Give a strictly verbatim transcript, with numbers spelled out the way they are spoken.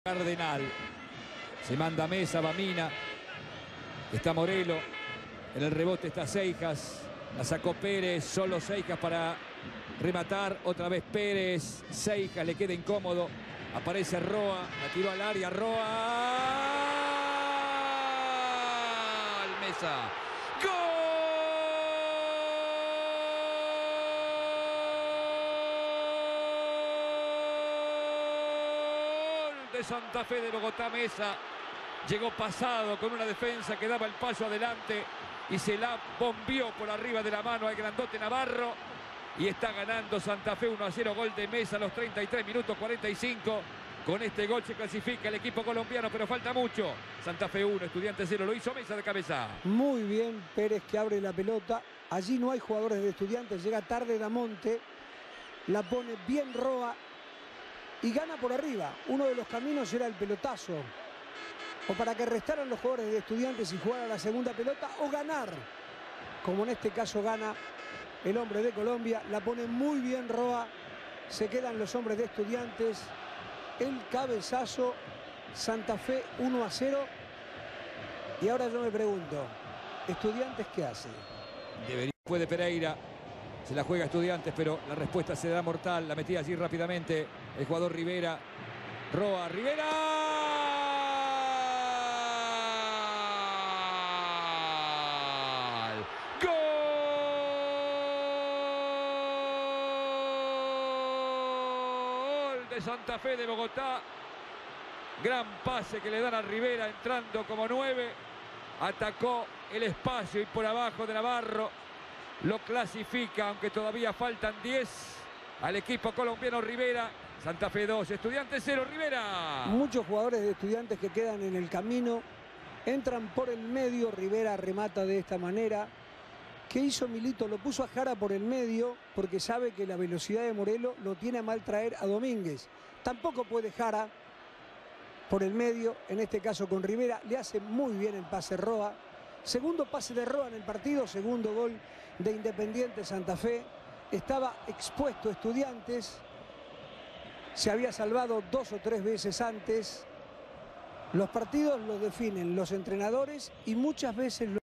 Cardenal. Se manda Mesa, va Mina. Está Morelo. En el rebote está Seijas. La sacó Pérez. Solo Seijas para rematar. Otra vez Pérez. Seijas le queda incómodo. Aparece Roa. La tiró al área. Roa. Mesa. De Santa Fe de Bogotá. Mesa llegó pasado con una defensa que daba el paso adelante y se la bombió por arriba de la mano al grandote Navarro y está ganando Santa Fe uno a cero. Gol de Mesa a los treinta y tres minutos cuarenta y cinco. Con este gol se clasifica el equipo colombiano, pero falta mucho. Santa Fe uno, Estudiantes cero. Lo hizo Mesa de cabeza. Muy bien Pérez, que abre la pelota. Allí no hay jugadores de Estudiantes. Llega tarde Damonte. La pone bien Roa y gana por arriba. Uno de los caminos era el pelotazo, o para que restaran los jugadores de Estudiantes y jugaran la segunda pelota, o ganar, como en este caso gana el hombre de Colombia. La pone muy bien Roa. Se quedan los hombres de Estudiantes. El cabezazo. Santa Fe uno a cero. Y ahora yo me pregunto, ¿Estudiantes qué hace? Debería, puede Pereira. Se la juega Estudiantes, pero la respuesta se da mortal. La metía allí rápidamente el jugador Rivera. Roa, Rivera. ¡Gol de Santa Fe de Bogotá! Gran pase que le dan a Rivera entrando como nueve. Atacó el espacio y por abajo de Navarro. Lo clasifica, aunque todavía faltan diez, al equipo colombiano Rivera. Santa Fe dos, Estudiantes cero, Rivera. Muchos jugadores de Estudiantes que quedan en el camino. Entran por el medio. Rivera remata de esta manera. ¿Qué hizo Milito? Lo puso a Jara por el medio porque sabe que la velocidad de Morelo lo tiene a mal traer a Domínguez. Tampoco puede Jara por el medio, en este caso con Rivera. Le hace muy bien el pase Roa. Segundo pase de Roa en el partido, segundo gol de Independiente Santa Fe. Estaba expuesto Estudiantes, se había salvado dos o tres veces antes. Los partidos los definen los entrenadores y muchas veces los